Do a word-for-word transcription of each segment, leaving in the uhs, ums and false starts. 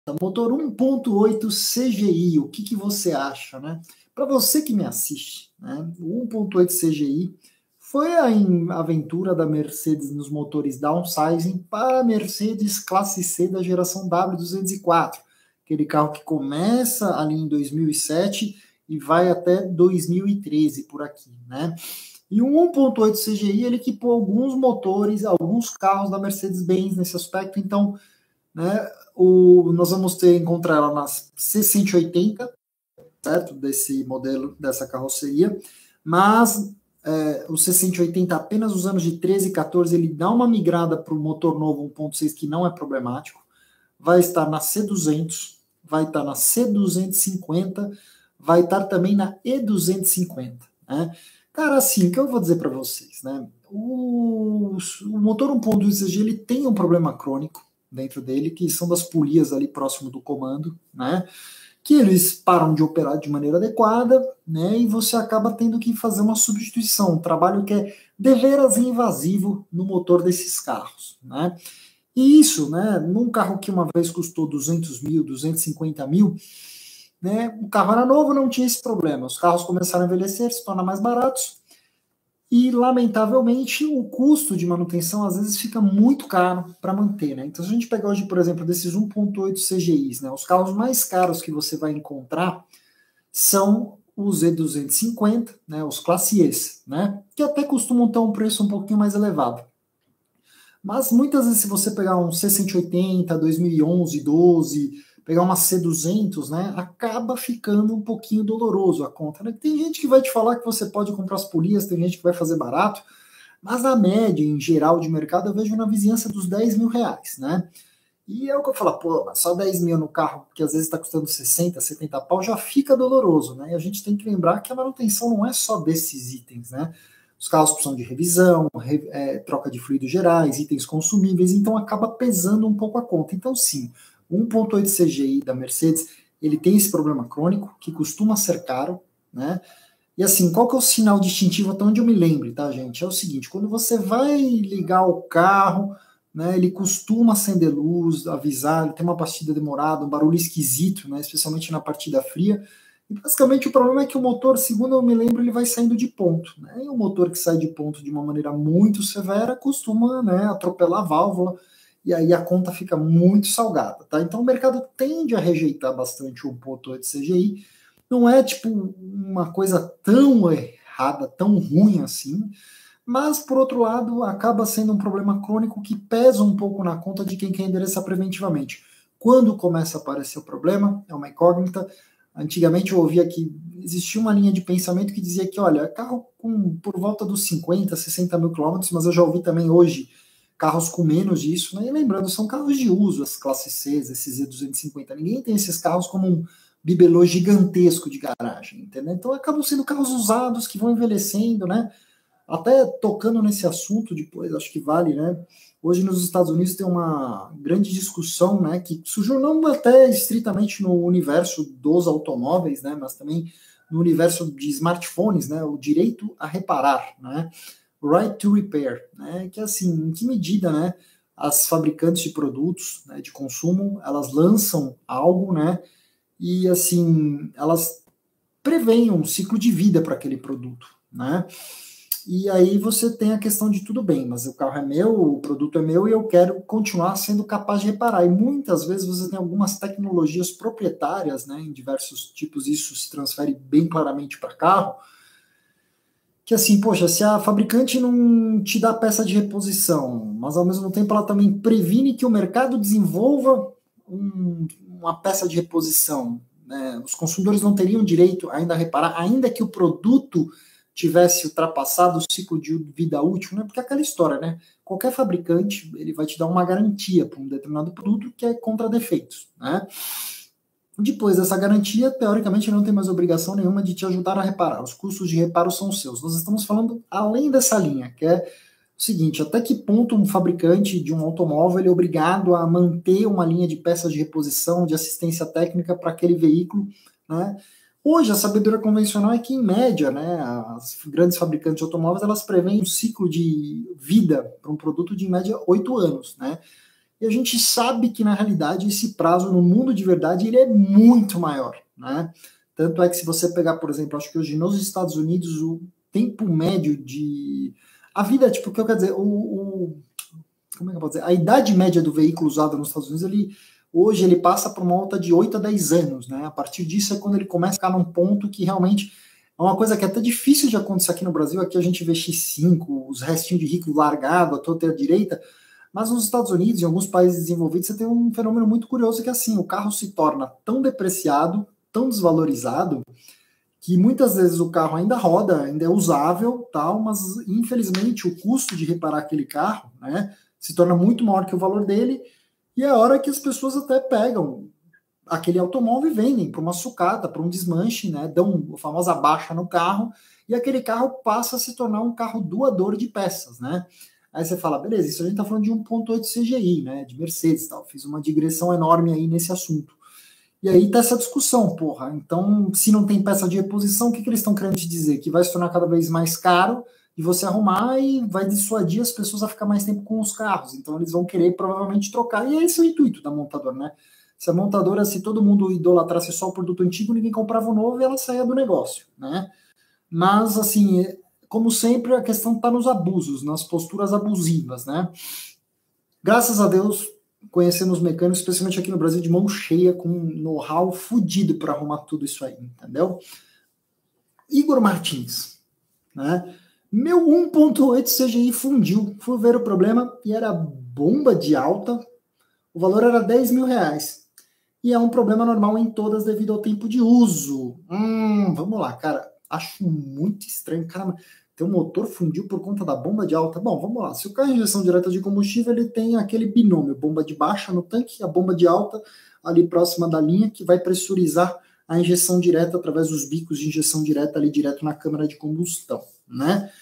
Motor um ponto oito C G I, o que, que você acha, né? Para você que me assiste, né? O um ponto oito C G I foi a aventura da Mercedes nos motores downsizing para a Mercedes classe C da geração W duzentos e quatro, aquele carro que começa ali em dois mil e sete e vai até dois mil e treze por aqui, né? E o um ponto oito C G I ele equipou alguns motores, alguns carros da Mercedes-Benz nesse aspecto, então, né, o, nós vamos ter encontrar ela na C cento e oitenta, certo? Desse modelo, dessa carroceria, mas é, o C cento e oitenta apenas os anos de treze e quatorze, ele dá uma migrada para o motor novo um ponto seis que não é problemático, vai estar na C duzentos, vai estar na C duzentos e cinquenta, vai estar também na E duzentos e cinquenta, né? Cara, assim, o que eu vou dizer para vocês, né? O, o motor um ponto oito C G ele tem um problema crônico dentro dele, que são das polias ali próximo do comando, né? Que eles param de operar de maneira adequada, né? E você acaba tendo que fazer uma substituição, um trabalho que é deveras invasivo no motor desses carros, né? E isso, né? Num carro que uma vez custou duzentos mil, duzentos e cinquenta mil, né? O carro era novo, não tinha esse problema. Os carros começaram a envelhecer, se tornam mais baratos. E, lamentavelmente, o custo de manutenção às vezes fica muito caro para manter, né? Então, se a gente pegar hoje, por exemplo, desses um ponto oito C G Is, né? Os carros mais caros que você vai encontrar são os E duzentos e cinquenta, né? Os classe Es, né? Que até costumam ter um preço um pouquinho mais elevado. Mas muitas vezes, se você pegar um C cento e oitenta, dois mil e onze, doze, pegar uma C duzentos, né, acaba ficando um pouquinho doloroso a conta, né? Tem gente que vai te falar que você pode comprar as polias, tem gente que vai fazer barato, mas a média, em geral, de mercado, eu vejo na vizinhança dos dez mil reais, né? E é o que eu falo, pô, só dez mil no carro, que às vezes está custando sessenta, setenta pau, já fica doloroso, né? E a gente tem que lembrar que a manutenção não é só desses itens, né? Os carros precisam de revisão, re, é, troca de fluidos gerais, itens consumíveis, então acaba pesando um pouco a conta. Então, sim, o um ponto oito C G I da Mercedes, ele tem esse problema crônico, que costuma ser caro, né? E assim, qual que é o sinal distintivo, até onde eu me lembre, tá, gente? É o seguinte, quando você vai ligar o carro, né, ele costuma acender luz, avisar, ele tem uma partida demorada, um barulho esquisito, né, especialmente na partida fria. E basicamente o problema é que o motor, segundo eu me lembro, ele vai saindo de ponto, né? E o motor que sai de ponto de uma maneira muito severa costuma, né, atropelar a válvula, e aí a conta fica muito salgada, tá? Então o mercado tende a rejeitar bastante o um ponto oito C G I. Não é tipo uma coisa tão errada, tão ruim assim, mas por outro lado acaba sendo um problema crônico que pesa um pouco na conta de quem quer endereçar preventivamente. Quando começa a aparecer o problema, é uma incógnita. Antigamente eu ouvia que existia uma linha de pensamento que dizia que, olha, carro com por volta dos cinquenta, sessenta mil quilômetros, mas eu já ouvi também hoje carros com menos disso, né? E lembrando, são carros de uso, as classes C, esses E duzentos e cinquenta. Ninguém tem esses carros como um bibelô gigantesco de garagem, entendeu? Então acabam sendo carros usados que vão envelhecendo, né? Até tocando nesse assunto depois, acho que vale, né? Hoje nos Estados Unidos tem uma grande discussão, né, que surgiu não até estritamente no universo dos automóveis, né, mas também no universo de smartphones, né, o direito a reparar, né, right to repair, né, que assim, em que medida, né, as fabricantes de produtos, né, de consumo, elas lançam algo, né, e assim, elas preveem um ciclo de vida para aquele produto, né. E aí você tem a questão de tudo bem, mas o carro é meu, o produto é meu e eu quero continuar sendo capaz de reparar. E muitas vezes você tem algumas tecnologias proprietárias, né, em diversos tipos, isso se transfere bem claramente para carro, que assim, poxa, se a fabricante não te dá peça de reposição, mas ao mesmo tempo ela também previne que o mercado desenvolva um, uma peça de reposição, né, os consumidores não teriam direito ainda a reparar, ainda que o produto tivesse ultrapassado o ciclo de vida útil, né? Porque é aquela história, né? Qualquer fabricante, ele vai te dar uma garantia para um determinado produto que é contra defeitos, né? Depois dessa garantia, teoricamente, não tem mais obrigação nenhuma de te ajudar a reparar. Os custos de reparo são seus. Nós estamos falando além dessa linha, que é o seguinte, até que ponto um fabricante de um automóvel ele é obrigado a manter uma linha de peças de reposição, de assistência técnica para aquele veículo, né? Hoje, a sabedoria convencional é que, em média, né, as grandes fabricantes de automóveis, elas preveem um ciclo de vida para um produto de, em média, oito anos, né? E a gente sabe que, na realidade, esse prazo no mundo de verdade ele é muito maior, né? Tanto é que se você pegar, por exemplo, acho que hoje nos Estados Unidos o tempo médio de... A vida, tipo, o que eu quero dizer, o, o... como é que eu posso dizer? A idade média do veículo usado nos Estados Unidos, ele, hoje ele passa por uma volta de oito a dez anos, né? A partir disso é quando ele começa a ficar num ponto que realmente é uma coisa que é até difícil de acontecer aqui no Brasil. Aqui a gente vê X cinco, os restinhos de rico largado, a torta e a direita, mas nos Estados Unidos, em alguns países desenvolvidos, você tem um fenômeno muito curioso que é assim, o carro se torna tão depreciado, tão desvalorizado, que muitas vezes o carro ainda roda, ainda é usável, tal, mas infelizmente o custo de reparar aquele carro, né, se torna muito maior que o valor dele, e é a hora que as pessoas até pegam aquele automóvel e vendem para uma sucata, para um desmanche, né, dão a famosa baixa no carro, e aquele carro passa a se tornar um carro doador de peças, né. Aí você fala, beleza, isso a gente está falando de um ponto oito C G I, né, de Mercedes, tal. Fiz uma digressão enorme aí nesse assunto. E aí tá essa discussão, porra. Então, se não tem peça de reposição, o que, que eles estão querendo te dizer? Que vai se tornar cada vez mais caro de você arrumar e vai dissuadir as pessoas a ficar mais tempo com os carros. Então, eles vão querer provavelmente trocar. E esse é o intuito da montadora, né? Se a montadora, se todo mundo idolatrasse só o produto antigo, ninguém comprava o novo e ela saía do negócio, né? Mas, assim, como sempre, a questão está nos abusos, nas posturas abusivas, né? Graças a Deus, conhecemos mecânicos, especialmente aqui no Brasil, de mão cheia, com um know-how fudido para arrumar tudo isso aí, entendeu? Igor Martins, né? Meu um ponto oito C G I fundiu, fui ver o problema e era bomba de alta, o valor era dez mil reais. E é um problema normal em todas devido ao tempo de uso. Hum, vamos lá, cara. Acho muito estranho. Caramba, teu motor fundiu por conta da bomba de alta. Bom, vamos lá. Se o carro é injeção direta de combustível, ele tem aquele binômio, bomba de baixa no tanque e a bomba de alta ali próxima da linha, que vai pressurizar a injeção direta através dos bicos de injeção direta ali direto na câmara de combustão, né?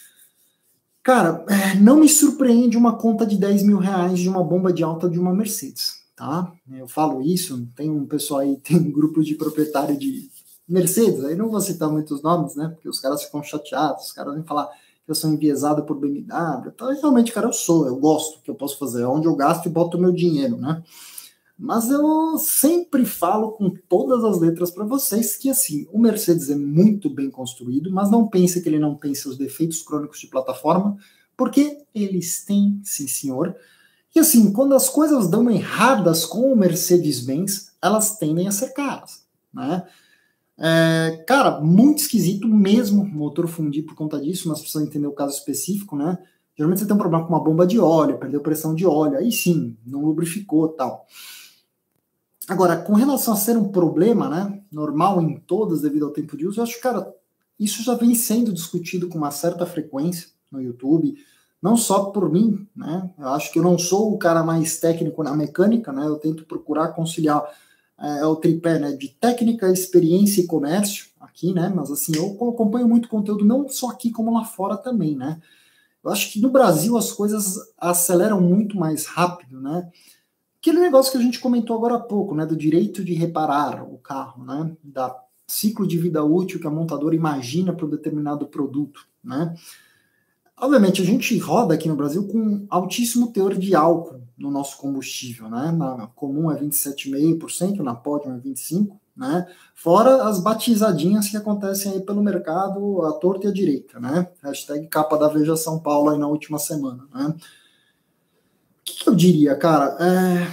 Cara, não me surpreende uma conta de dez mil reais de uma bomba de alta de uma Mercedes, tá? Eu falo isso, tem um pessoal aí, tem um grupo de proprietário de Mercedes, aí não vou citar muitos nomes, né? Porque os caras ficam chateados, os caras vêm falar que eu sou enviesado por B M W. Então, realmente, cara, eu sou, eu gosto, o que eu posso fazer, é onde eu gasto e boto o meu dinheiro, né? Mas eu sempre falo com todas as letras para vocês que, assim, o Mercedes é muito bem construído, mas não pense que ele não tem seus defeitos crônicos de plataforma, porque eles têm, sim, senhor. E, assim, quando as coisas dão erradas com o Mercedes-Benz, elas tendem a ser caras, né? É, cara, muito esquisito mesmo o motor fundir por conta disso, mas precisa entender o caso específico, né? Geralmente você tem um problema com uma bomba de óleo, perdeu pressão de óleo, aí sim, não lubrificou e tal. Agora, com relação a ser um problema, né, normal em todas devido ao tempo de uso, eu acho que, cara, isso já vem sendo discutido com uma certa frequência no YouTube, não só por mim, né? Eu acho que eu não sou o cara mais técnico na mecânica, né? Eu tento procurar conciliar é o tripé, né, de técnica, experiência e comércio aqui, né, mas assim, eu acompanho muito conteúdo, não só aqui como lá fora também, né. Eu acho que no Brasil as coisas aceleram muito mais rápido, né. Aquele negócio que a gente comentou agora há pouco, né, do direito de reparar o carro, né, da ciclo de vida útil que a montadora imagina para um determinado produto, né. Obviamente, a gente roda aqui no Brasil com altíssimo teor de álcool no nosso combustível, né? Na comum é vinte e sete vírgula cinco por cento, na Podium é vinte e cinco por cento, né? Fora as batizadinhas que acontecem aí pelo mercado, à torta e à direita, né? Hashtag capa da Veja São Paulo aí na última semana, né? O que, que eu diria, cara? É...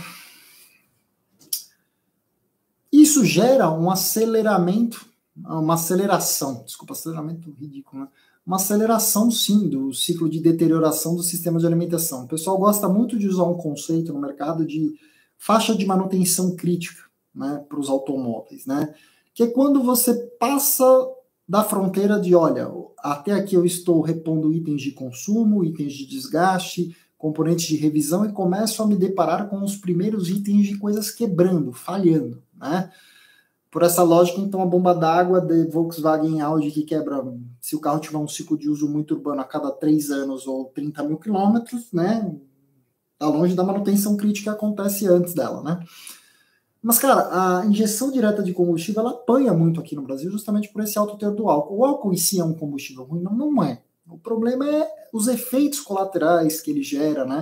Isso gera um aceleramento, uma aceleração, desculpa, aceleramento ridículo, né? Uma aceleração, sim, do ciclo de deterioração do sistema de alimentação. O pessoal gosta muito de usar um conceito no mercado de faixa de manutenção crítica, né, para os automóveis, né, que é quando você passa da fronteira de, olha, até aqui eu estou repondo itens de consumo, itens de desgaste, componentes de revisão e começo a me deparar com os primeiros itens de coisas quebrando, falhando, né. Por essa lógica, então, a bomba d'água de Volkswagen e Audi que quebra, se o carro tiver um ciclo de uso muito urbano a cada três anos ou trinta mil quilômetros, né, tá longe da manutenção crítica que acontece antes dela, né. Mas, cara, a injeção direta de combustível, ela apanha muito aqui no Brasil justamente por esse alto teor do álcool. O álcool em si é um combustível ruim? Não, não é. O problema é os efeitos colaterais que ele gera, né,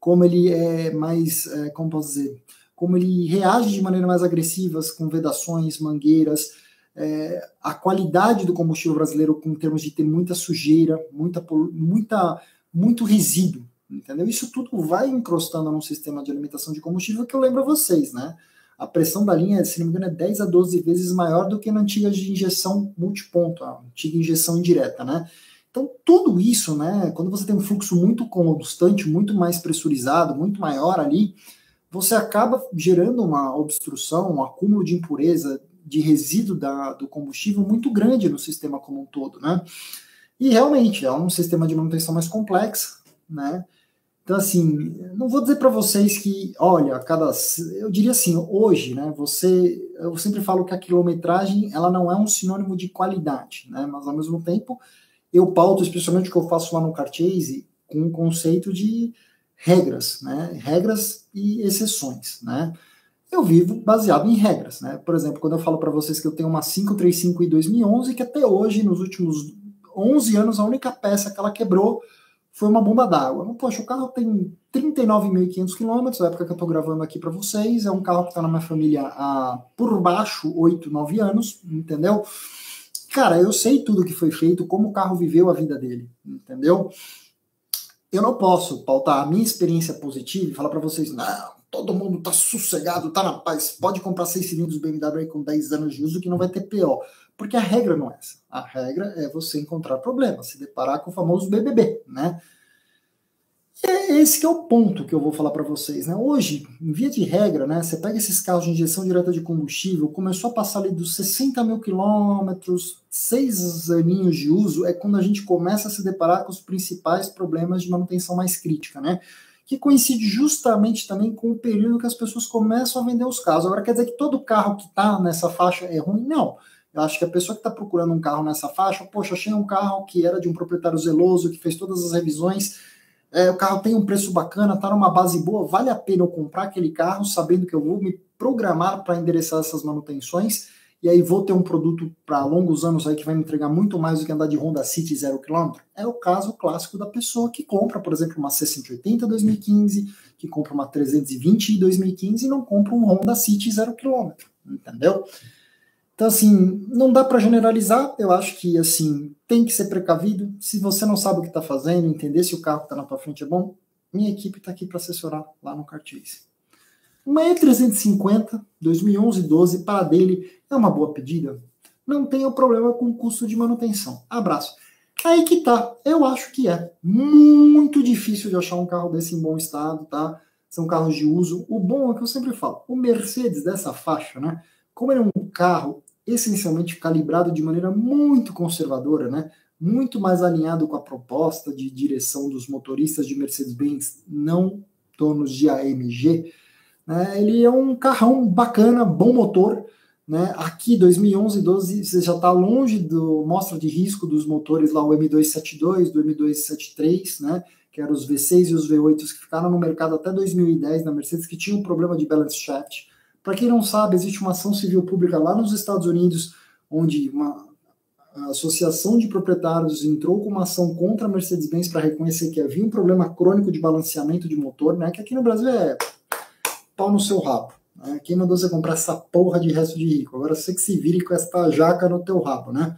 como ele é mais, é, como posso dizer, como ele reage de maneira mais agressiva com vedações, mangueiras, é, a qualidade do combustível brasileiro com termos de ter muita sujeira, muita, muita, muito resíduo, entendeu? Isso tudo vai encrostando num sistema de alimentação de combustível que eu lembro a vocês, né? A pressão da linha, se não me engano, é dez a doze vezes maior do que na antiga de injeção multiponto, a antiga injeção indireta, né? Então, tudo isso, né, quando você tem um fluxo muito constante, muito mais pressurizado, muito maior ali, você acaba gerando uma obstrução, um acúmulo de impureza, de resíduo da, do combustível muito grande no sistema como um todo, né? E realmente, é um sistema de manutenção mais complexo, né? Então, assim, não vou dizer para vocês que, olha, cada, eu diria assim, hoje, né, você, eu sempre falo que a quilometragem, ela não é um sinônimo de qualidade, né, mas ao mesmo tempo, eu pauto, especialmente o que eu faço lá no Carchase, com um conceito de regras, né, regras e exceções, né. Eu vivo baseado em regras, né, por exemplo, quando eu falo para vocês que eu tenho uma quinhentos e trinta e cinco i dois mil e onze, que até hoje, nos últimos onze anos, a única peça que ela quebrou foi uma bomba d'água. Poxa, o carro tem trinta e nove mil e quinhentos quilômetros, na época que eu estou gravando aqui para vocês, é um carro que está na minha família há, por baixo, oito, nove anos, entendeu? Cara, eu sei tudo que foi feito, como o carro viveu a vida dele, entendeu? Eu não posso pautar a minha experiência positiva e falar para vocês, não, todo mundo tá sossegado, tá na paz, pode comprar seis cilindros B M W aí com dez anos de uso que não vai ter P O. Porque a regra não é essa. A regra é você encontrar problemas, se deparar com o famoso B B B, né? E é esse que é o ponto que eu vou falar para vocês, né? Hoje, em via de regra, né, você pega esses carros de injeção direta de combustível, começou a passar ali dos sessenta mil quilômetros, seis aninhos de uso, é quando a gente começa a se deparar com os principais problemas de manutenção mais crítica, né? Que coincide justamente também com o período que as pessoas começam a vender os carros. Agora, quer dizer que todo carro que está nessa faixa é ruim? Não. Eu acho que a pessoa que está procurando um carro nessa faixa, poxa, achei um carro que era de um proprietário zeloso, que fez todas as revisões, é, o carro tem um preço bacana, está numa base boa, vale a pena eu comprar aquele carro, sabendo que eu vou me programar para endereçar essas manutenções, e aí vou ter um produto para longos anos aí que vai me entregar muito mais do que andar de Honda City zero quilômetro. É o caso clássico da pessoa que compra, por exemplo, uma C cento e oitenta dois mil e quinze, que compra uma trezentos e vinte dois mil e quinze e não compra um Honda City zero quilômetro, entendeu? Então, assim, não dá para generalizar, eu acho que, assim, tem que ser precavido. Se você não sabe o que está fazendo, entender se o carro que está na tua frente é bom, minha equipe está aqui para assessorar lá no Carchase. Uma E trezentos e cinquenta, dois mil e onze doze, para dele, é uma boa pedida? Não tenho problema com o custo de manutenção. Abraço. Aí que tá, eu acho que é muito difícil de achar um carro desse em bom estado, tá? São carros de uso. O bom é que eu sempre falo, o Mercedes dessa faixa, né? Como ele é um carro essencialmente calibrado de maneira muito conservadora, né? Muito mais alinhado com a proposta de direção dos motoristas de Mercedes-Benz, não donos de A M G, né? Ele é um carrão bacana, bom motor, né? Aqui dois mil e onze doze você já está longe do mostra de risco dos motores lá, o M dois setenta e dois, do M dois setenta e três, né? Que eram os V seis e os V oito que ficaram no mercado até dois mil e dez na Mercedes, que tinham um problema de balance shaft. Para quem não sabe, existe uma ação civil pública lá nos Estados Unidos, onde uma associação de proprietários entrou com uma ação contra a Mercedes-Benz para reconhecer que havia um problema crônico de balanceamento de motor, né? Que aqui no Brasil é pau no seu rabo. Né? Quem mandou você comprar essa porra de resto de rico? Agora você que se vire com essa jaca no teu rabo, né?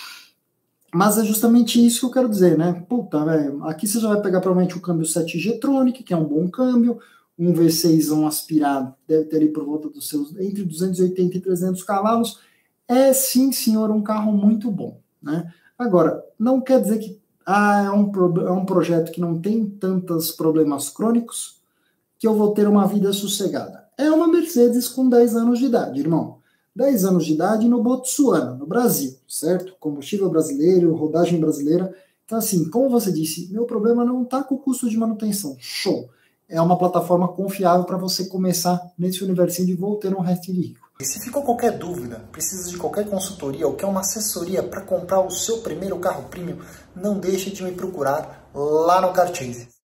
Mas é justamente isso que eu quero dizer, né? Puta, velho, aqui você já vai pegar provavelmente o câmbio sete G Tronic, que é um bom câmbio, um V seis um aspirado, deve ter ali por volta dos seus entre duzentos e oitenta e trezentos cavalos. É sim, senhor, um carro muito bom, né? Agora, não quer dizer que ah, é, um pro, é um projeto que não tem tantos problemas crônicos que eu vou ter uma vida sossegada. É uma Mercedes com dez anos de idade, irmão. dez anos de idade no Botsuana, no Brasil, certo? Combustível brasileiro, rodagem brasileira. Então, assim, como você disse, meu problema não está com o custo de manutenção. Show! É uma plataforma confiável para você começar nesse universinho de vou ter um resto de rico. E se ficou qualquer dúvida, precisa de qualquer consultoria ou quer uma assessoria para comprar o seu primeiro carro premium, não deixe de me procurar lá no Carchase.